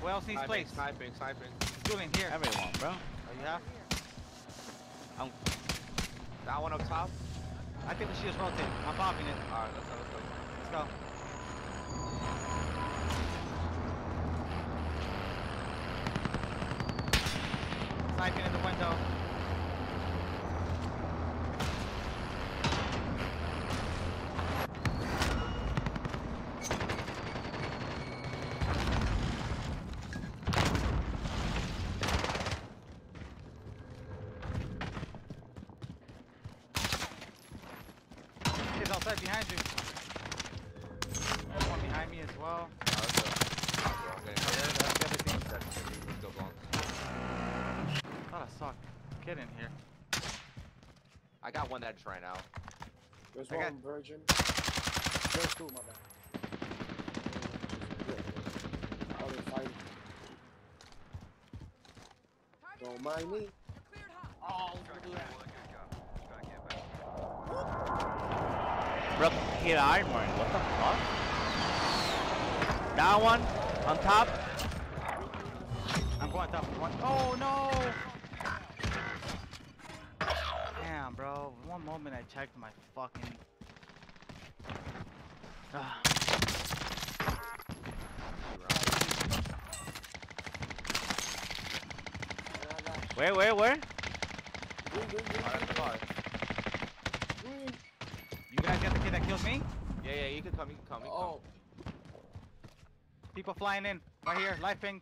Where else needs plates? Sniping. Julian, here. Everyone, bro. Oh, you have? That one up top. I think we should just rotate. I'm popping it. Alright, let's go. Let's go. Sniping in the window. He's outside behind you. There's one behind me as well. Let's go. That's the other team. Let's go, Blanc. Thought I saw a kid in here. I got one that's right now. There's I got- one virgin. There's two, my bad. Oh, they're fighting. Don't mind me. Oh, we're gonna do that. Bro, hit armor. What the fuck? That one on top. I'm going top of one. Oh no! Damn, bro. One moment I checked my fucking. Ah. Where? Green. You guys got the kid that killed me? Yeah, you can come. Oh, People flying in. Right here. Life pinged.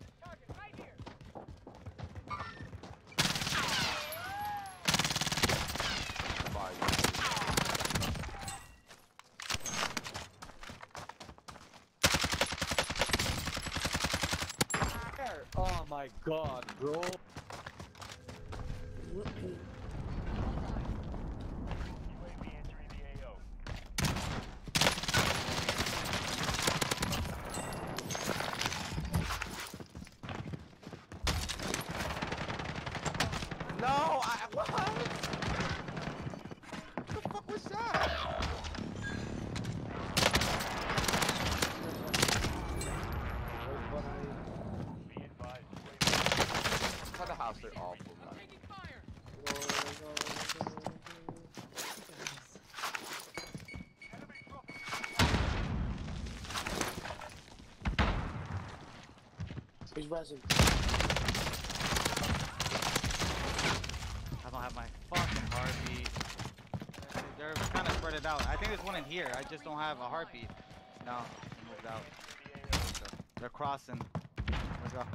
Oh my god, bro. No, what? What the fuck was that? Inside the house, they're awful, man. he's resin. I don't have my fucking heartbeat. They're kind of spread out. I think there's one in here. I just don't have a heartbeat. No, they moved out. They're crossing. Let's go.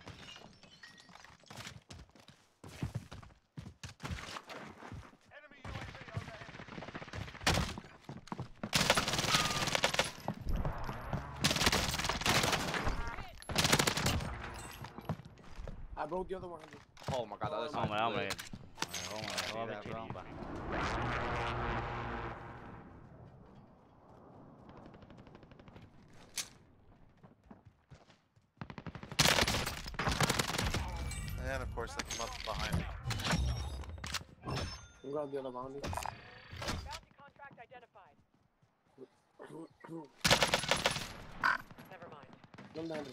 I broke the other one. Oh my god, that is Hombre, hombre. See that, bro? And of course, they come up behind me. I'm going the other bounty. Bounty contract identified. Never mind. Don't land it.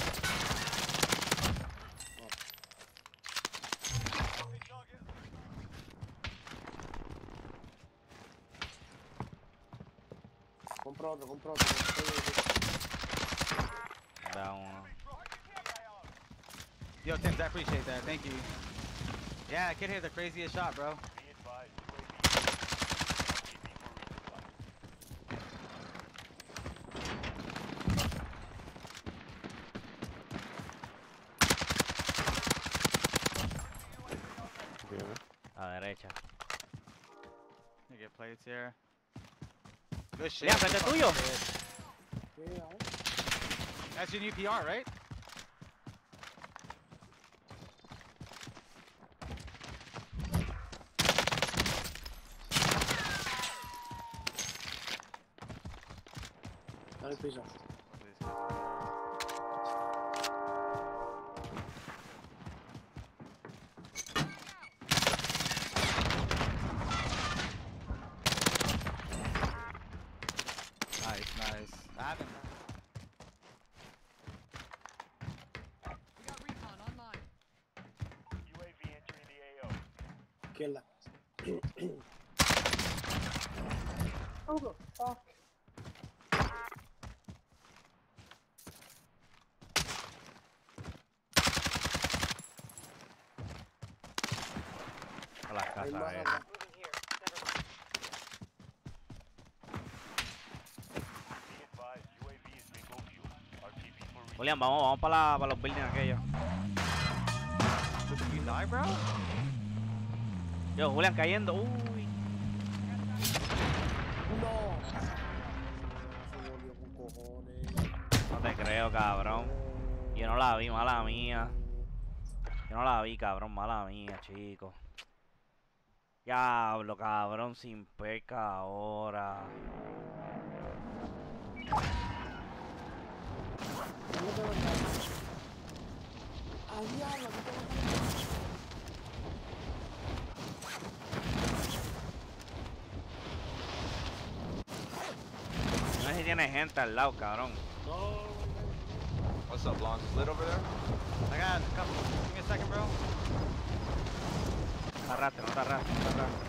Compro otro. Down. Yo, Tims, I appreciate that. Thank you. Yeah, I kid hit the craziest shot, bro. A la derecha. You get plates here. Good shit. Yeah, frente tuyo. Yeah. That's your new PR, right? Dale piso. Nice. I haven't. Izquierda. Oh, the fuck. A las Hay casas, más eh. acá. Moving here. Never mind. Julián, vamos para los buildings aquellos. You die, bro? Yo, Julián cayendo. Uy. No. Se volvió con cojones. No te creo, cabrón. Yo no la vi, mala mía. Yo no la vi, cabrón, mala mía, chico. Diablo, cabrón, sin peca ahora. Ah, diablo, aquí tengo No sé si tiene gente al lado, cabrón. What's up, Lon? Split over there? I got a couple. Give me a second, bro. No te arrastres, no te arrastres, no te arrastres.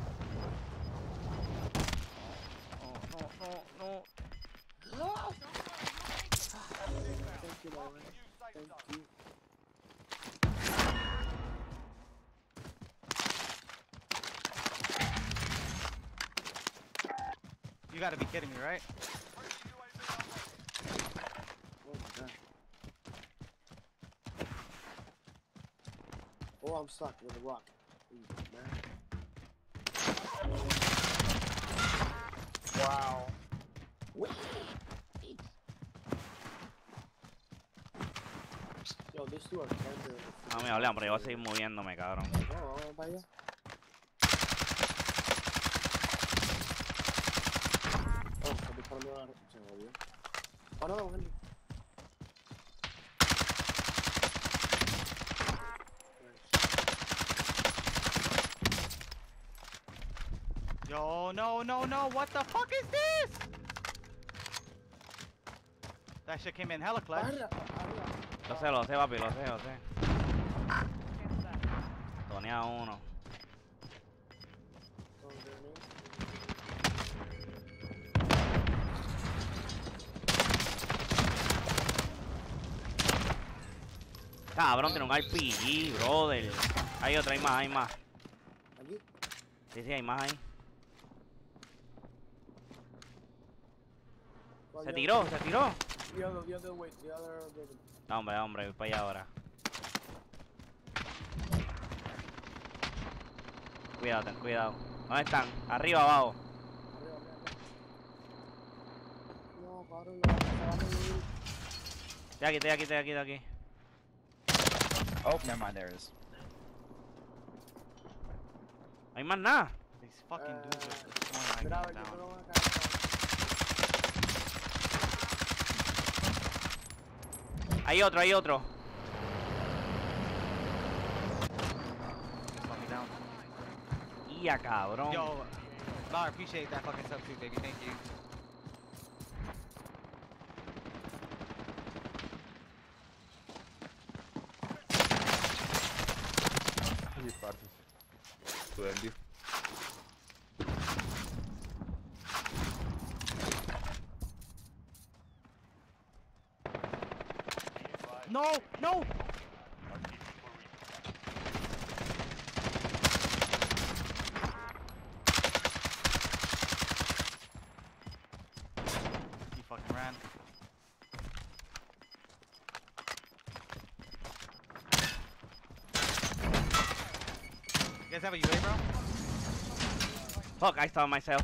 No. Thank you, man. Thank you. You gotta be kidding me, right? Oh my god. Oh, I'm stuck with a rock. Easy, man. Wow. Yo, these two are tender. No me hables, hombre, yo voy a seguir moviéndome, cabrón. No, vamos para allá. Oh, estoy disparando a la... Se jodió. Oh, no, Henry. Yo, no. What the fuck is this? That shit came in hella clutch. Arriba, arriba. Lo sé, papi, lo sé. Cancel that. Tonea uno. Cabrón, tiene un RPG, brother. Hay otra, hay más. Aquí. Sí, hay más ahí. Se tiró. The other way, the other building. No, hombre, voy para allá ahora. Cuidado, ten cuidado. ¿Dónde están? Arriba, abajo. Arriba, arriba. No, cabrón, no, se va a morir. Estoy aquí. Oh, never mind, there it is. No hay más nada. These fucking dudes are destroying Mira, my yo down. creo que acá. Hay otro. Just let me down. Ya, cabrón. Yo, I appreciate that fucking sub too, baby. Thank you. No! He fucking ran. You guys have a UA, bro? Fuck, I saw myself.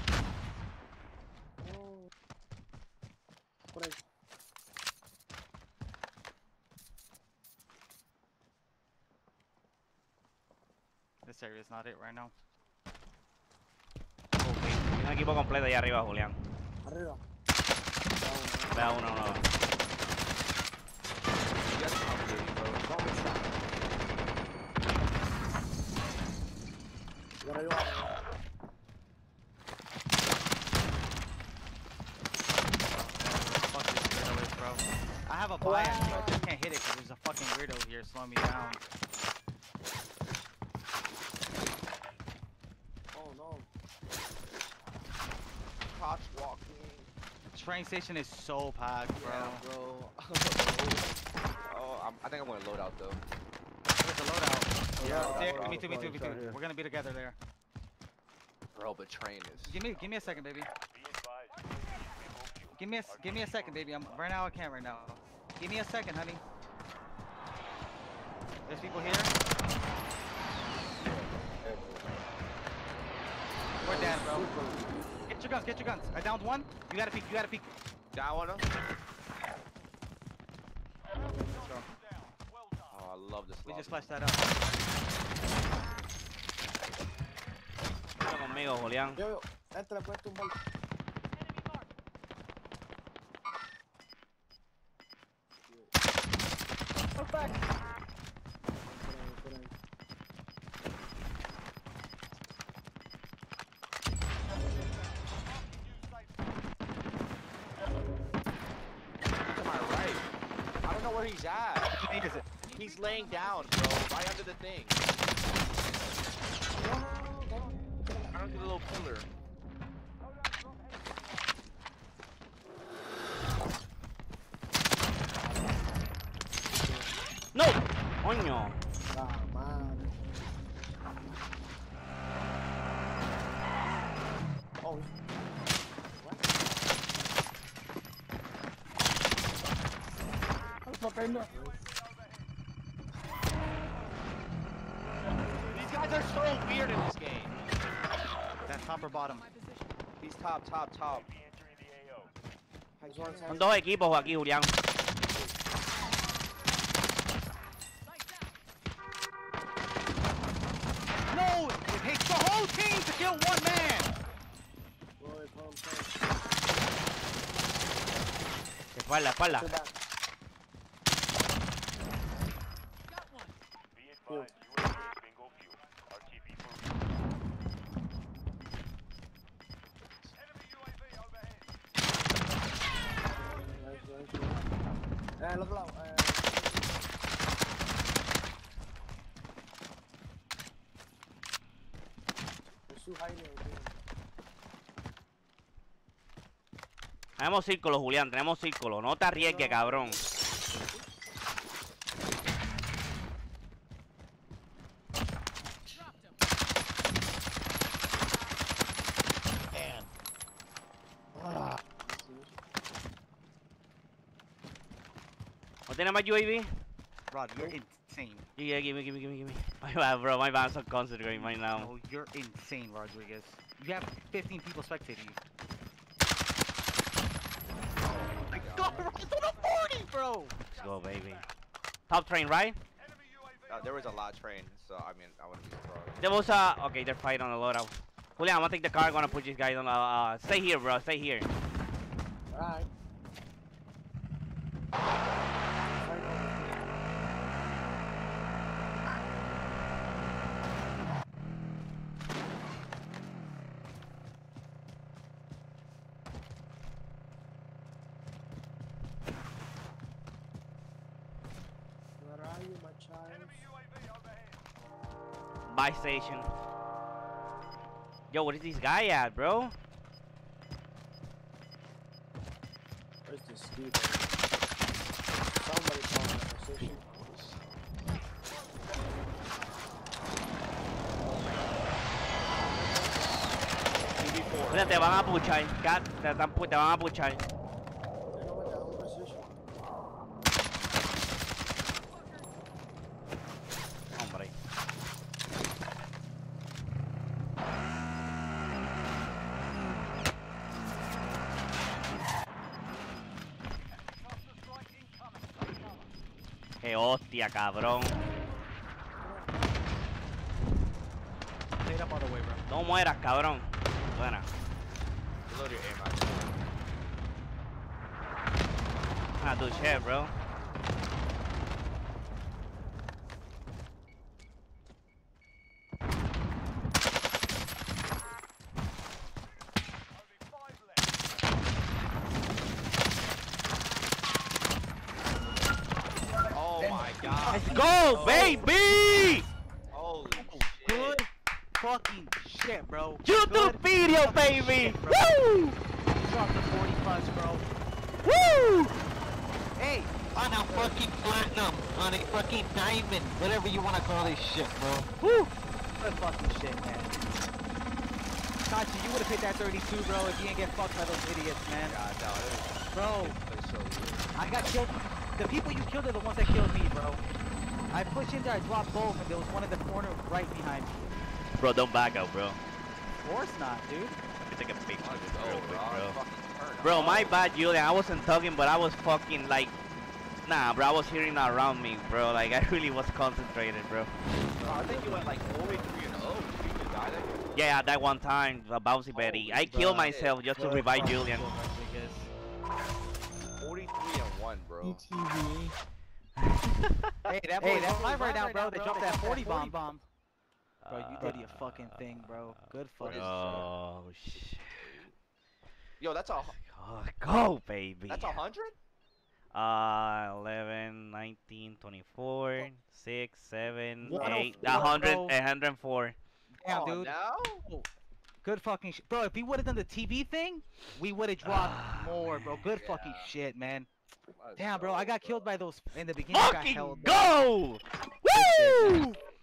Oh. Por ahí. This area is not it right now. Un equipo completo ahí arriba, Julián. Arriba. Vea uno. You guys are complicated, bro. It's always that. Y arriba. Fuck this weirdo is, bro. I have a buy, but I just can't hit it because there's a fucking weirdo here slowing me down. train station is so packed, bro. Yeah, bro. Oh, I think I'm gonna load out though. Where's the loadout? Yeah, Yeah, me too. We're gonna be together there. Bro, but train is. Give me a second, baby. Give me a second, baby. Right now I can't right now. Give me a second, honey. There's people here. We're dead, bro. Get your guns. I downed one. You gotta peek. Down one. Let's go. Oh, I love this. We lobby. just flashed that up. Ven conmigo, Julián. Yo, entra, puedes tumbar. To my right. I don't know where he's at. What is it? He's laying down, bro. Right under the thing. Right under the little pillar. ¡No! ¡Coño! Ah, madre. Oh, These guys are so weird in this game. That's top or bottom? He's top. Son dos equipos aquí, Julián. No! It takes the whole team to kill one man! boy, calm. Espalda, espalda. Sit back. Al otro lado. Jesús Jaime. Tenemos círculo, Julián, tenemos círculo. No te arriesgues, cabrón. ¿No tiene más UAV? Rod, you're insane. Yeah, give me. My bad, bro. My bad. I'm so concentrating right now. No, you're insane, Rodriguez. You have 15 people spectating you. My God, we're on a 40, bro! Let's go, baby. Top train, right? There was a lot train, so I mean, I wouldn't be surprised. There was a... Okay, they're fighting on the loadout. Julian, I'm gonna take the car. I'm gonna put these guys on... stay here, bro. Stay here. Alright. Where are you, my child? Buy station. Yo, what is this guy at, bro? Where's this dude? Somebody call me a position. Mira, te van a puchar. Te van a puchar. I know what the whole position. Hombre. Qué hostia, cabrón. Stayed up all the way, bro. No mueras, cabrón. Buena. Reload your aim out. Ah, do shit, bro. Oh my God. Let's go, baby! Holy Good fucking shit, bro. YouTube Good video, fucking baby! shit, bro. Woo! dropped the 40 plus, bro. Woo! Hey, On a fucking platinum, on a fucking diamond, whatever you wanna call this shit, bro. woo! Good fucking shit, man. Kachi, you would've hit that 32, bro, if you didn't get fucked by those idiots, man. God, no, it Bro, was so weird. I got killed. The people you killed are the ones that killed me, bro. I pushed in there, I dropped both, and there was one in the corner right behind me. Bro, don't back out, bro. Of course not, dude. Let me take a picture of Let's this go, real quick, bro. bro. Fucking turn Bro, up. my bad, Julian. I wasn't talking, but I was fucking like, nah, bro. I was hearing around me, bro. Like I really was concentrated, bro. Bro, I think you went like 43-0. Did you just die there? Yeah, that one time, Bouncy Betty. I killed myself just to revive Julian. 43-1, bro. Hey, that's live right now, bro. They dropped that 40 bomb. Bro, you did your fucking thing, bro. Good fucking Oh shit. Yo, that's a Go, baby. that's 100. 11, 19, 24, 6, 7, 8, 104, 100, bro. 104. Damn, Oh, dude. no? Good fucking shit. Bro, if we would have done the TV thing, we would have dropped more, bro. Good fucking shit, man. Let's Damn, bro. go, I got killed by those in the beginning. I got Fucking held. go! Good shit, man. Woo!